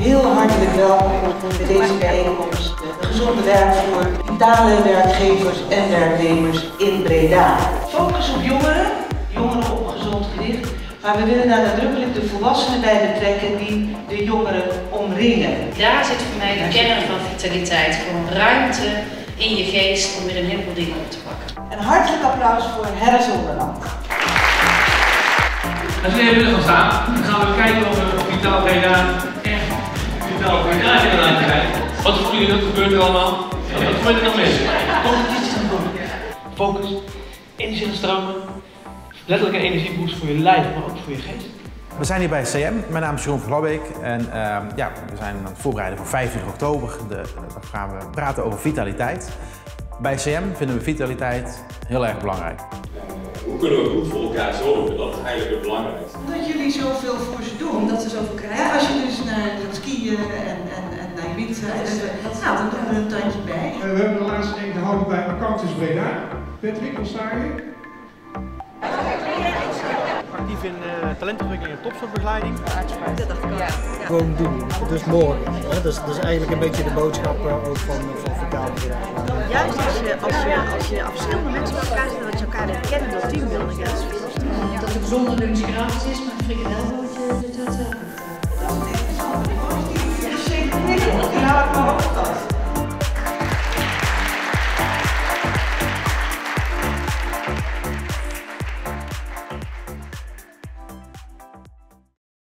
Heel hartelijk welkom bij deze bijeenkomst. De gezonde werkvloer, vitale werkgevers en werknemers in Breda. Focus op jongeren, jongeren op gezond gewicht. Maar we willen daar nadrukkelijk de volwassenen bij betrekken die de jongeren omringen. Daar zit voor mij de kern van vitaliteit. Gewoon ruimte in je geest om weer een heleboel dingen op te pakken. Een hartelijk applaus voor Herre Zonderland. Als jullie willen gaan staan, dan gaan we kijken of we Vitaal Breda echt Vitaal Breda kunnen krijgen. Wat voelen jullie dat gebeurt er allemaal? Wat gebeurt er nog mis? Competities aan doen. Focus, inzicht stromen, letterlijke energieboost voor je lijf, maar ook voor je geest. We zijn hier bij CM. Mijn naam is Jeroen van Glabbeek en we zijn aan het voorbereiden voor 25 oktober. Dan gaan we praten over vitaliteit. Bij CM vinden we vitaliteit heel erg belangrijk. Hoe kunnen we goed voor elkaar zorgen? Dat is eigenlijk het belangrijkste. Omdat jullie zoveel voor ze doen. Omdat ze zoveel krijgen. Als je dus naar het skiën en naar Ibiza, nou, dan doen we er een tandje bij. We hebben de laatste een gehouden bij Accountis Breda. Patrick, wat sta je? Actief in talentontwikkeling en topsportbegeleiding. Dat dacht ik ook. Ja. Gewoon doen, dus morgen. Dat is eigenlijk een beetje de boodschap ook van Vitaal Breda. Juist als je verschillende mensen bij elkaar zit, dat je elkaar leert kennen door teambuilding, dat is fantastisch. Dat het gezonde lunch gratis is, maar een frikandelbootje, dat is wel goed. Ja, zeker.